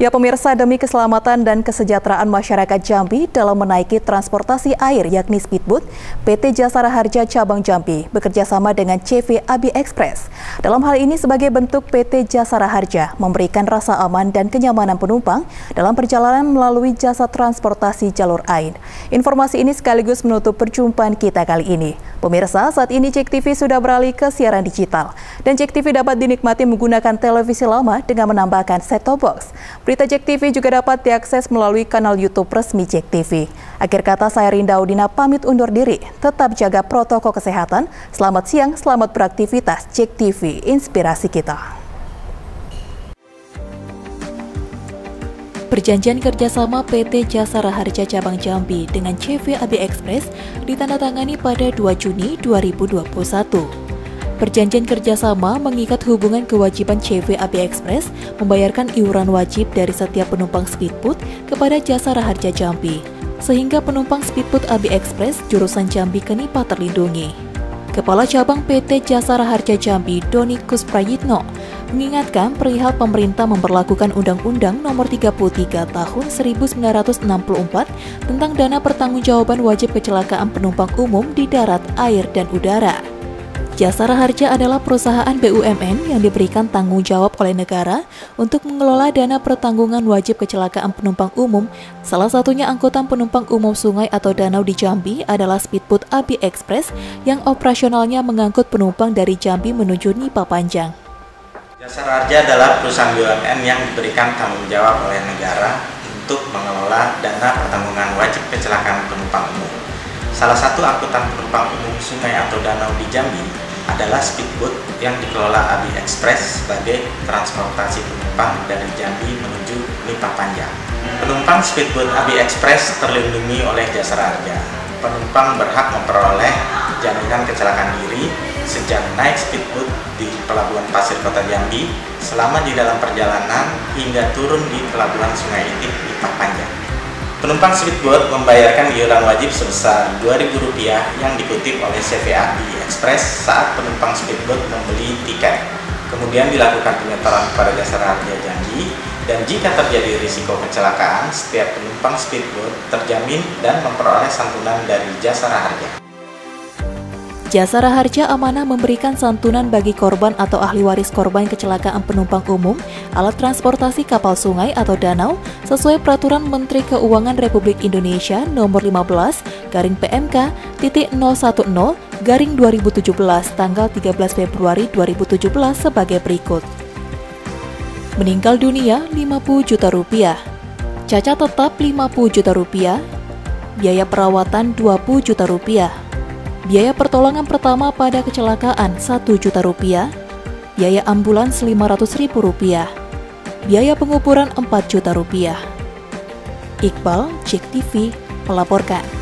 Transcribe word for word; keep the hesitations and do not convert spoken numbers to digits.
Ya pemirsa, demi keselamatan dan kesejahteraan masyarakat Jambi dalam menaiki transportasi air yakni speedboat, P T Jasara Harja Cabang Jambi bekerjasama dengan C V Abi Express. Dalam hal ini sebagai bentuk P T Jasara Harja memberikan rasa aman dan kenyamanan penumpang dalam perjalanan melalui jasa transportasi jalur air. Informasi ini sekaligus menutup perjumpaan kita kali ini. Pemirsa, saat ini Jek T V sudah beralih ke siaran digital dan Jek T V dapat dinikmati menggunakan televisi lama dengan menambahkan set-top box. Berita Jek T V juga dapat diakses melalui kanal YouTube resmi Jek T V. Akhir kata, saya Rinda Udina pamit undur diri. Tetap jaga protokol kesehatan. Selamat siang, selamat beraktivitas. Jek T V, inspirasi kita. Perjanjian kerjasama P T Jasara Harja Cabang Jambi dengan C V Abi Express ditandatangani pada dua Juni dua ribu dua puluh satu. Perjanjian kerjasama mengikat hubungan kewajiban C V Abi Express membayarkan iuran wajib dari setiap penumpang speedboat kepada Jasara Harja Jambi, sehingga penumpang speedboat Abi Express jurusan Jambi Kenipa terlindungi. Kepala Cabang P T Jasara Harja Jambi, Doni Kusprayitno, mengingatkan perihal pemerintah memberlakukan Undang-Undang Nomor tiga puluh tiga Tahun seribu sembilan ratus enam puluh empat tentang dana pertanggungjawaban wajib kecelakaan penumpang umum di darat, air, dan udara. Jasara Harja adalah perusahaan B U M N yang diberikan tanggung jawab oleh negara untuk mengelola dana pertanggungan wajib kecelakaan penumpang umum. Salah satunya angkutan penumpang umum sungai atau danau di Jambi adalah speedboat Abi Express yang operasionalnya mengangkut penumpang dari Jambi menuju Nipa Panjang. Jasara Harja adalah perusahaan B U M N yang diberikan tanggung jawab oleh negara untuk mengelola dana pertanggungan wajib kecelakaan penumpang umum. Salah satu angkutan penumpang umum sungai atau danau di Jambi adalah speedboat yang dikelola Abi Express sebagai transportasi penumpang dari Jambi menuju Nipa Panjang. Penumpang speedboat Abi Express terlindungi oleh Jasara Harja. Penumpang berhak memperoleh jaminan kecelakaan diri sejak naik speedboat di Pelabuhan Pasir Kota Jambi selama di dalam perjalanan hingga turun di Pelabuhan Sungai Itik Nipa Panjang. Penumpang speedboat membayarkan iuran wajib sebesar dua ribu rupiah yang dikutip oleh C V Abi Express saat penumpang speedboat membeli tiket. Kemudian dilakukan penyetoran kepada Jasara Harja Jambi, dan jika terjadi risiko kecelakaan, setiap penumpang speedboat terjamin dan memperoleh santunan dari Jasara Harja. Jasara Harja amanah memberikan santunan bagi korban atau ahli waris korban kecelakaan penumpang umum alat transportasi kapal sungai atau danau sesuai Peraturan Menteri Keuangan Republik Indonesia Nomor lima belas garing P M K titik nol satu nol garing dua ribu tujuh belas tanggal tiga belas Februari dua ribu tujuh belas sebagai berikut. Meninggal dunia lima puluh juta rupiah, cacat tetap lima puluh juta rupiah, biaya perawatan dua puluh juta rupiah. Biaya pertolongan pertama pada kecelakaan satu juta rupiah, biaya ambulans lima ratus ribu rupiah, biaya penguburan empat juta rupiah. Iqbal, Jek T V, melaporkan.